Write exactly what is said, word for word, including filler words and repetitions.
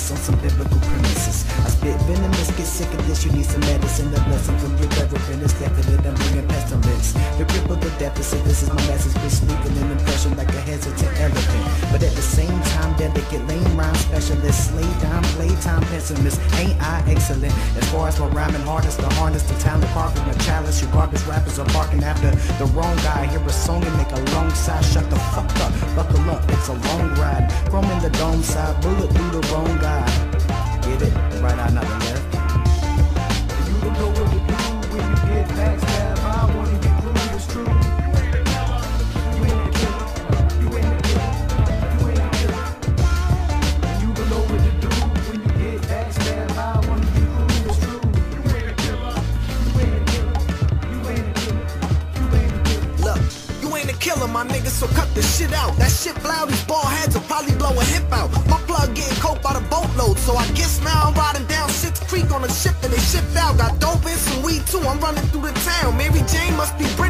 premise on some biblical premises. I spit venomous, get sick of this, you need some medicine. The blessing from your reverend is definite, I'm bringing pestilence. The grip of the deficit, this is my message, bitch, leaving an impression like a hesitant elephant. But at the same time, delicate lame rhyme specialist, slay time, playtime pessimist. Ain't I excellent? As far as my rhyming hardest, the harness, the talent, carving a challenge. You garbage rappers are barking after the wrong guy. Hear a song and make a long sigh. Shut the fuck up, buckle up, it's a long ride. Chrome in the dome side, bullet through the wrong guy. Get it? Right out, not the left. You don't know what to do when you get backstab. I wanna get through, it's true. You ain't a killer, you ain't a killer, you ain't a killer. You don't know what to do when you get backstab. I wanna get through, it's true. You ain't a killer, you ain't a killer, you ain't a killer, you ain't a killer. Look, you ain't a killer, my nigga, so cut the shit out. That shit loud, these bald heads will probably blow a hip out. My plug getting coke by the boatload, so I guess now I'm riding down Sixth Creek on a ship and they shipped out. Got dope and some weed too, I'm running through the town. Mary Jane must be